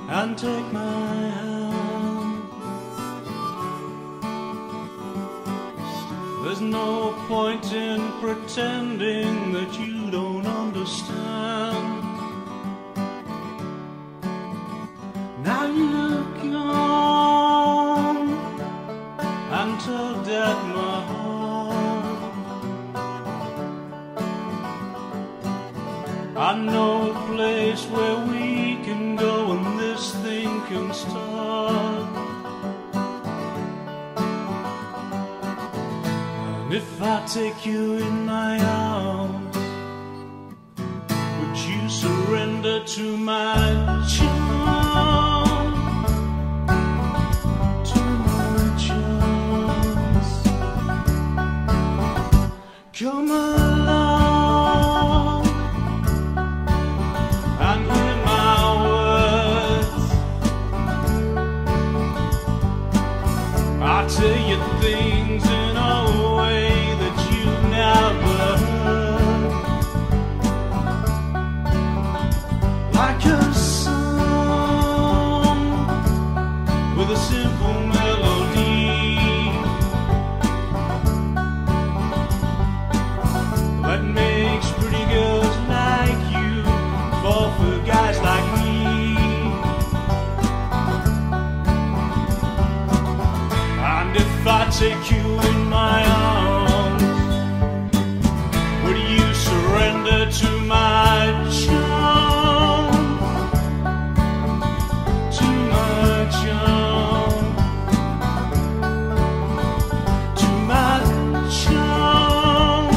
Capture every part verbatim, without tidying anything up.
and take my hand. There's no point in pretending that you don't understand. Now you're gone, and tugged at my heart. I know a place where we can go and this thing can start. And if I take you in my arms, would you surrender to my charm? To my charms. Come along and hear my words. I'll tell you things in a way that you've never heard. Like a song with a simple melody that makes pretty girls like you fall for guys like me. And if I take you in my arms, would you surrender to my charm? To my charm. To my charm.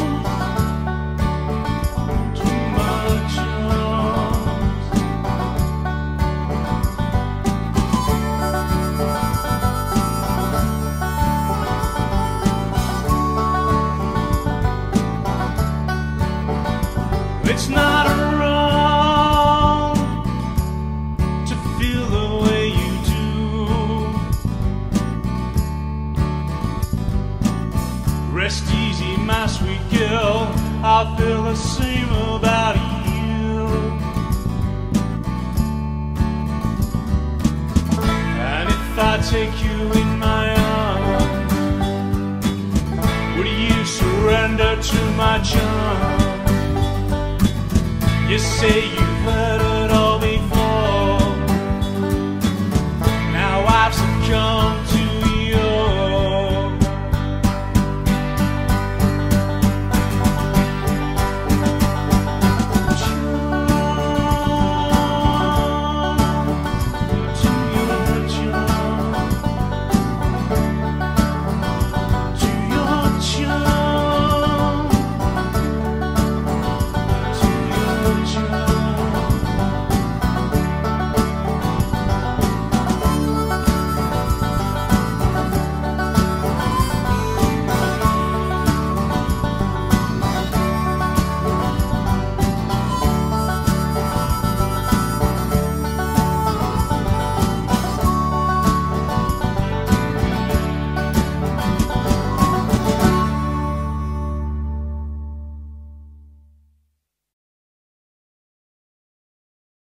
To my charms. It's not wrong to feel the way you do. Rest easy, my sweet girl, I feel the same about you. And if I take you in my arms, would you surrender to my charm? You say you've heard of